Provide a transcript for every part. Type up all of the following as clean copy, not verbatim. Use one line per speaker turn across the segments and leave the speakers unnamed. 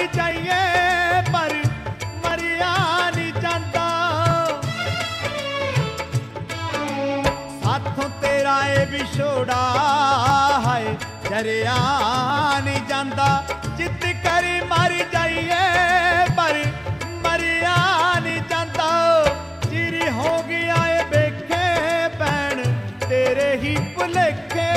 जाइए पर मरिया नहीं जाता। साथों तेरा ए विछोड़ा है डरिया नहीं जाता। जिद करी मर जाइए पर मरिया नहीं जाता। चिरी हो गया ए बेखे भैन तेरे ही भुलेखे।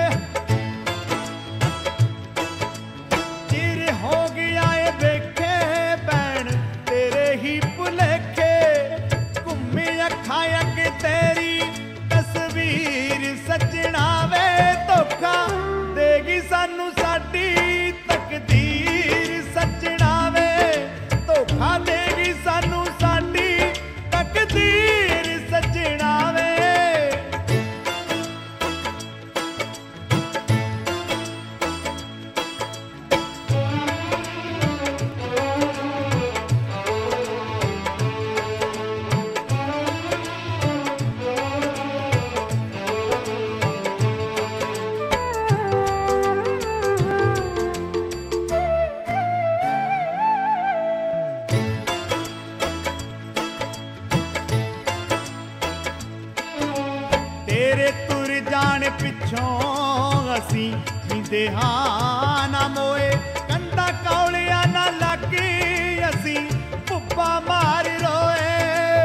चिर हो गया ए बेखे भैन तेरे ही भुलेखे। घूमी अखां अगे तेरी तस्वीर सजना वे। धोखा देगी सानू साडी तकदीर सजना वे। धोखा देगी सानू साडी तकदीर सजना वे। तेरे तुर जाने पिछों असी जींदे हाँ ना मोए। कंधा कौलिया ना लगी असी पुप्पा मार रोए।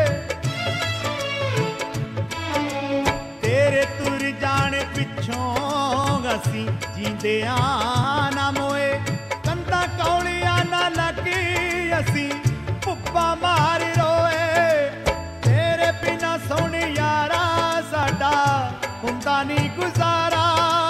तेरे तुर जाने पिछों असी जींदे हाँ ना मोए। कंधा कौलिया ना लगी असी पुप्पा मार रोए। तेरे बिना सोने यारा साडा हुंदा नहीं गुजारा।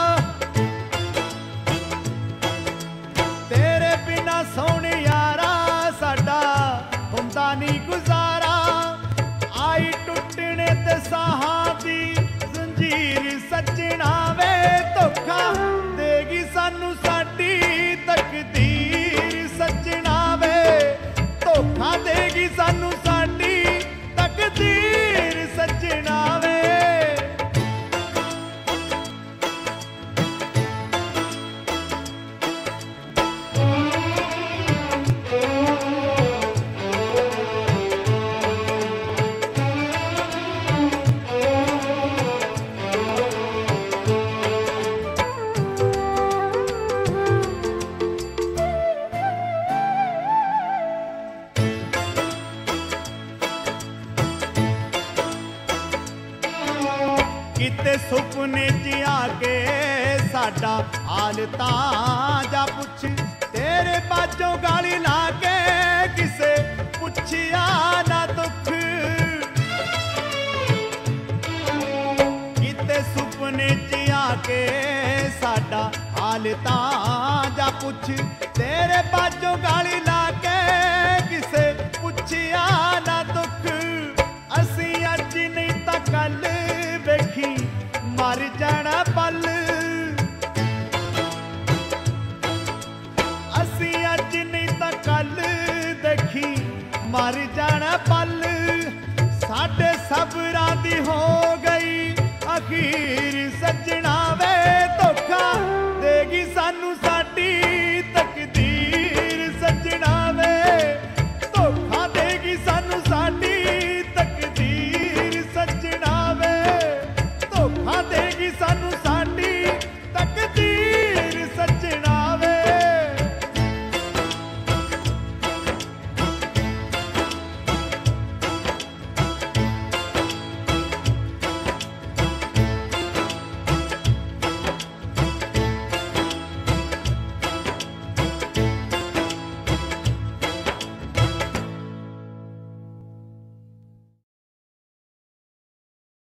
तेरे बिना सोने यारा साडा हुंदा नहीं गुजारा। आई टुटने ते साहां दी जंजीर सजना वे। धोखा देगी सानू साडी तकदीर सजना वे। धोखा देगी सानू साडी तकदीर सजना वे। किते सुपने च आके साडा हाल तां जा पुछ। तेरे बाजों गाली ला के किसे पुछिया ना दुख। किते सुपने च आके साडा हाल तां जा पुछ। तेरे बाजों गाली ला के किसे पुछिया ना दुख। असी अज नहीं तां कल वेखी मर जाना पल। असी अज नहीं तां कल देखी मर जाना पल। साडे सबरां दी हो